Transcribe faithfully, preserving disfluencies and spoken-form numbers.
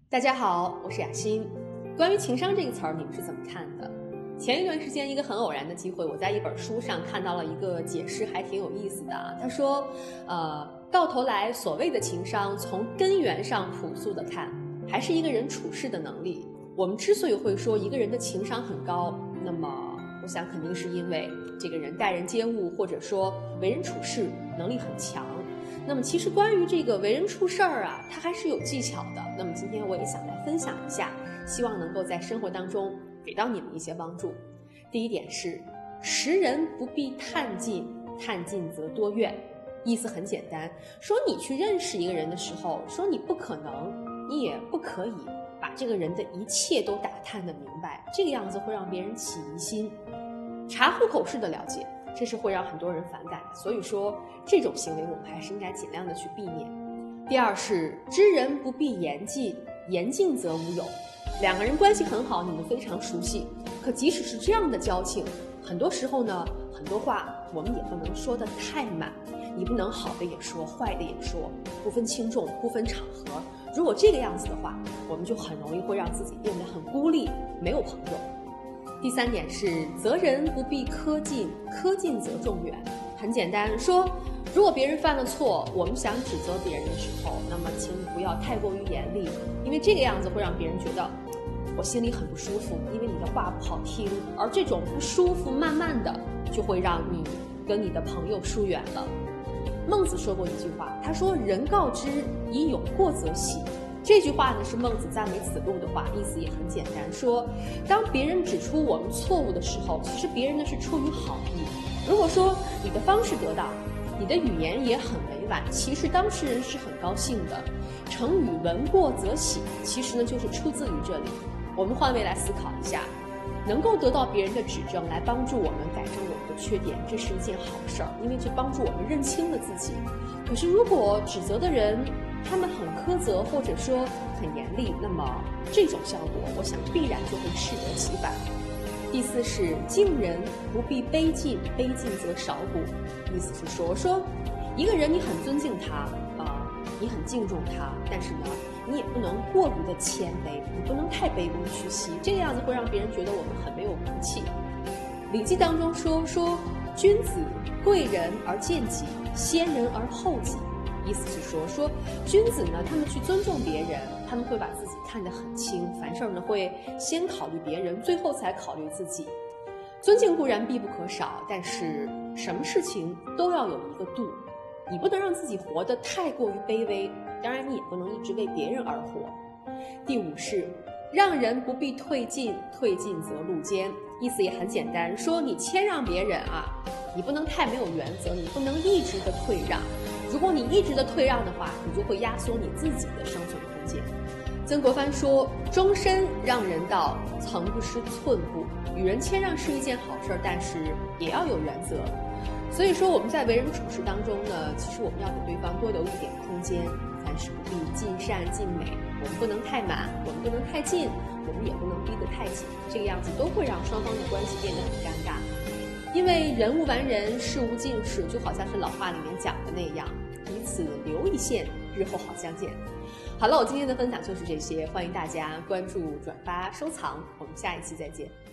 大家好，我是雅欣。关于情商这个词儿，你们是怎么看的？前一段时间，一个很偶然的机会，我在一本书上看到了一个解释，还挺有意思的啊。他说，呃，到头来，所谓的情商，从根源上朴素的看，还是一个人处事的能力。我们之所以会说一个人的情商很高，那么我想肯定是因为这个人待人接物，或者说为人处事能力很强。那么其实关于这个为人处事儿啊，它还是有技巧的。那么今天我也想来分享一下，希望能够在生活当中给到你们一些帮助。第一点是，识人不必探近，探近则多怨。意思很简单，说你去认识一个人的时候，说你不可能，你也不可以把这个人的一切都打探得明白，这个样子会让别人起疑心。查户口式的了解，这是会让很多人反感的，所以说这种行为我们还是应该尽量的去避免。第二是，知人不必言尽，言尽则无友。两个人关系很好，你们非常熟悉，可即使是这样的交情，很多时候呢，很多话我们也不能说得太满，你不能好的也说，坏的也说，不分轻重，不分场合。如果这个样子的话，我们就很容易会让自己变得很孤立，没有朋友。第三点是，责人不必苛尽，苛尽则众怨。很简单说，如果别人犯了错，我们想指责别人的时候，那么请你不要太过于严厉，因为这个样子会让别人觉得我心里很不舒服，因为你的话不好听，而这种不舒服慢慢的就会让你跟你的朋友疏远了。孟子说过一句话，他说，人告之以有过则喜。这句话呢是孟子赞美子路的话，意思也很简单，说当别人指出我们错误的时候，其实别人呢是出于好意。如果说你的方式得当，你的语言也很委婉，其实当事人是很高兴的。成语闻过则喜，其实呢就是出自于这里。我们换位来思考一下，能够得到别人的指正来帮助我们改正我们的缺点，这是一件好事儿，因为这帮助我们认清了自己。可是如果指责的人他们很苛责，或者说很严厉，那么这种效果我想必然就会适得其反。第四是，敬人不必卑近，卑近则少骨。意思是说说一个人你很尊敬他啊、呃，你很敬重他，但是呢你也不能过于的谦卑，你不能太卑躬屈膝，这个样子会让别人觉得我们很没有骨气。礼记当中说说君子贵人而贱己，先人而后己。意思是说说君子呢，他们去尊重别人，他们会把自己看得很轻，凡事呢会先考虑别人，最后才考虑自己。尊敬固然必不可少，但是什么事情都要有一个度，你不能让自己活得太过于卑微，当然你也不能一直为别人而活。第五是，让人不必退进，退进则路肩。意思也很简单，说你谦让别人啊，你不能太没有原则，你不能一直的退让。如果你一直的退让的话，你就会压缩你自己的生存空间。曾国藩说，终身让人道，曾不失寸步。与人谦让是一件好事，但是也要有原则。所以说我们在为人处事当中呢，其实我们要给对方多留一点空间，凡事不必尽善尽美，我们不能太满，我们不能太近，我们也不能逼得太紧，这个样子都会让双方的关系变得很尴尬。因为人无完人，事无尽事，就好像是老话里面讲的那样，彼此留一线，日后好相见。好了，我今天的分享就是这些，欢迎大家关注、转发、收藏，我们下一期再见。